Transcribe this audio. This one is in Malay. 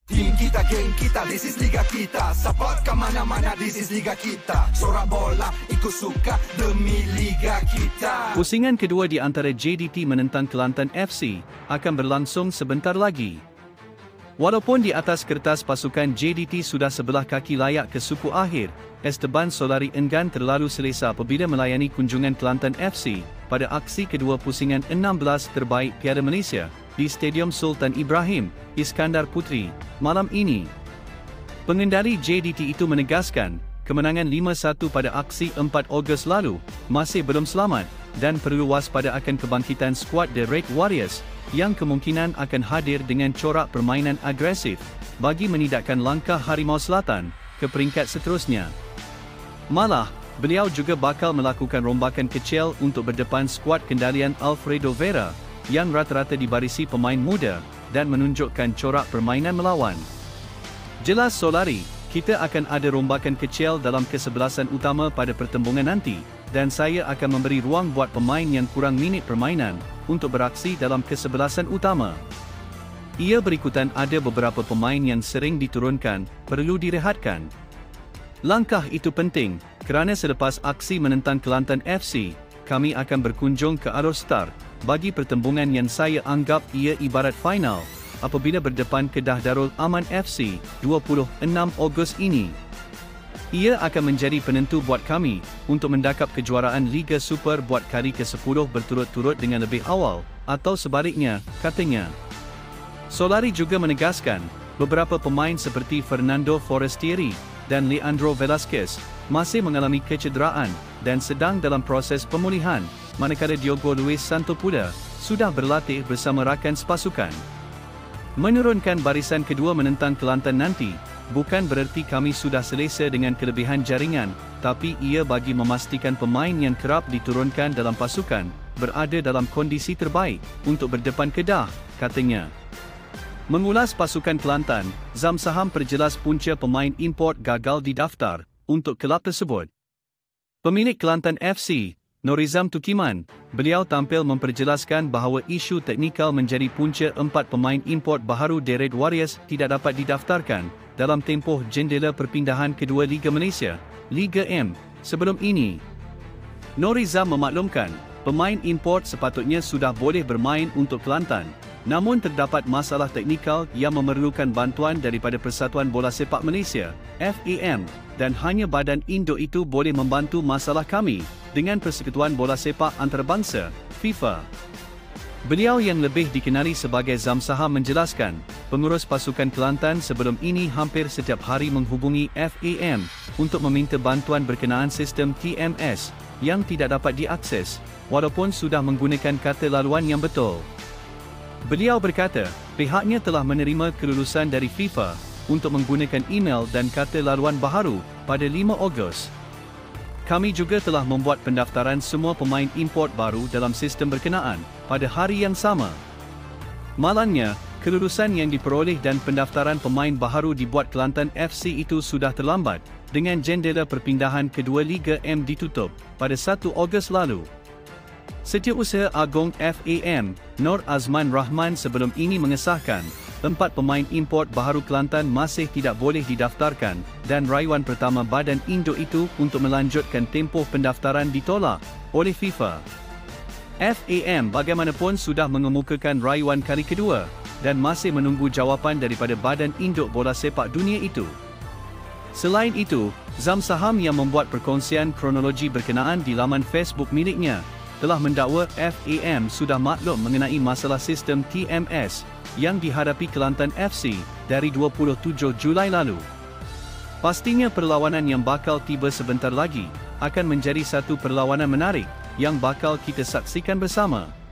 Tim kita, geng kita, this is Liga kita. Support ke mana-mana, this is Liga kita. Sorak bola, ikut suka demi Liga kita. Pusingan kedua di antara JDT menentang Kelantan FC akan berlangsung sebentar lagi. Walaupun di atas kertas pasukan JDT sudah sebelah kaki layak ke suku akhir, Esteban Solari enggan terlalu selesa apabila melayani kunjungan Kelantan FC pada aksi kedua pusingan 16 terbaik Piala Malaysia di Stadium Sultan Ibrahim, Iskandar Puteri, malam ini. Pengendali JDT itu menegaskan, kemenangan 5-1 pada aksi 4 Ogos lalu masih belum selamat dan perlu waspada akan kebangkitan skuad The Red Warriors yang kemungkinan akan hadir dengan corak permainan agresif bagi menidakkan langkah Harimau Selatan ke peringkat seterusnya. Malah, beliau juga bakal melakukan rombakan kecil untuk berdepan skuad kendalian Alfredo Vera yang rata-rata dibarisi pemain muda dan menunjukkan corak permainan melawan. Jelas Solari, kita akan ada rombakan kecil dalam kesebelasan utama pada pertembungan nanti dan saya akan memberi ruang buat pemain yang kurang minit permainan untuk beraksi dalam kesebelasan utama. Ia berikutan ada beberapa pemain yang sering diturunkan, perlu direhatkan. Langkah itu penting kerana selepas aksi menentang Kelantan FC, kami akan berkunjung ke Alor Star bagi pertembungan yang saya anggap ia ibarat final apabila berdepan Kedah Darul Aman FC 26 Ogos ini. Ia akan menjadi penentu buat kami untuk mendakap kejuaraan Liga Super buat kali ke-10 berturut-turut dengan lebih awal atau sebaliknya, katanya. Solari juga menegaskan, beberapa pemain seperti Fernando Forestieri dan Leandro Velasquez masih mengalami kecederaan dan sedang dalam proses pemulihan, manakala Diogo Luis Santopula sudah berlatih bersama rakan sepasukan. Menurunkan barisan kedua menentang Kelantan nanti bukan bererti kami sudah selesa dengan kelebihan jaringan, tapi ia bagi memastikan pemain yang kerap diturunkan dalam pasukan berada dalam kondisi terbaik untuk berdepan Kedah, katanya. Mengulas pasukan Kelantan, Zam Saham perjelas punca pemain import gagal didaftar untuk kelab tersebut. Pemilik Kelantan FC, Norizam Tukiman, beliau tampil memperjelaskan bahawa isu teknikal menjadi punca 4 pemain import baharu The Red Warriors tidak dapat didaftarkan dalam tempoh jendela perpindahan kedua Liga Malaysia, Liga M, sebelum ini. Norizam memaklumkan, pemain import sepatutnya sudah boleh bermain untuk Kelantan, namun terdapat masalah teknikal yang memerlukan bantuan daripada Persatuan Bola Sepak Malaysia, FAM, dan hanya badan induk itu boleh membantu masalah kami dengan Persekutuan Bola Sepak Antarabangsa, FIFA. Beliau yang lebih dikenali sebagai Zam Saham menjelaskan, pengurus pasukan Kelantan sebelum ini hampir setiap hari menghubungi FAM untuk meminta bantuan berkenaan sistem TMS yang tidak dapat diakses, walaupun sudah menggunakan kata laluan yang betul. Beliau berkata, pihaknya telah menerima kelulusan dari FIFA untuk menggunakan email dan kata laluan baharu pada 5 Ogos. Kami juga telah membuat pendaftaran semua pemain import baru dalam sistem berkenaan pada hari yang sama. Malangnya, kelulusan yang diperoleh dan pendaftaran pemain baharu dibuat Kelantan FC itu sudah terlambat dengan jendela perpindahan kedua Liga M ditutup pada 1 Ogos lalu. Setiausaha Agung FAM, Nur Azman Rahman sebelum ini mengesahkan, 4 pemain import baharu Kelantan masih tidak boleh didaftarkan dan rayuan pertama badan induk itu untuk melanjutkan tempoh pendaftaran ditolak oleh FIFA. FAM bagaimanapun sudah mengemukakan rayuan kali kedua dan masih menunggu jawapan daripada badan induk bola sepak dunia itu. Selain itu, Zam Saham yang membuat perkongsian kronologi berkenaan di laman Facebook miliknya, telah mendakwa FAM sudah maklum mengenai masalah sistem TMS yang dihadapi Kelantan FC dari 27 Julai lalu. Pastinya perlawanan yang bakal tiba sebentar lagi akan menjadi satu perlawanan menarik yang bakal kita saksikan bersama.